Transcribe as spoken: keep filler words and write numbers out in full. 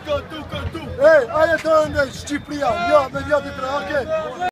Cantu, cantu. Ej, ajde to onda Ščiplija, ja, me ja ti pre, okej.